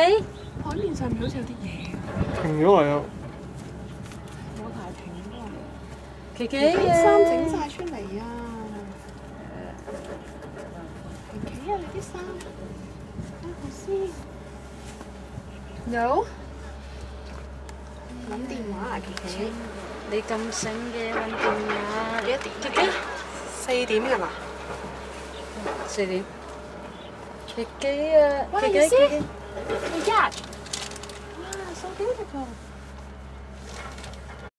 誒， 海面上面好似有啲嘢。 停咗嚟啊！ 冇排停喎。 琪琪啲衫整晒出嚟啊！琪琪啊，你啲衫睇下先。有。揾電話啊，琪琪。 你咁醒嘅揾電話？ 幾多點？4點㗎啦。 4點。琪琪啊， 喂， 琪琪。 你 get？哇，so beautiful！